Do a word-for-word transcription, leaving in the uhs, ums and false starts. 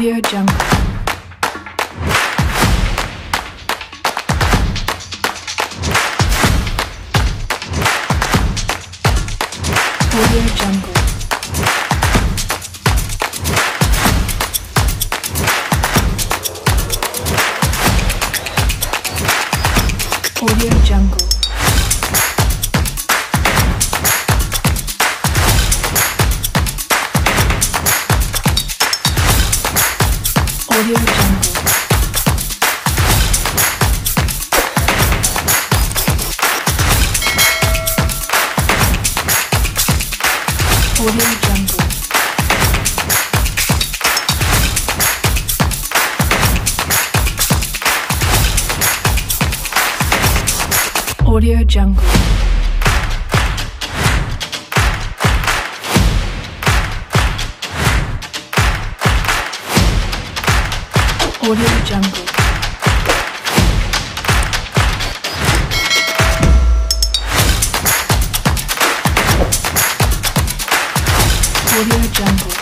Audio Jungle. Audio Jungle. Audio Jungle. Audio Jungle. Audio Jungle. Audio Jungle. Audio Jungle. Audio Jungle.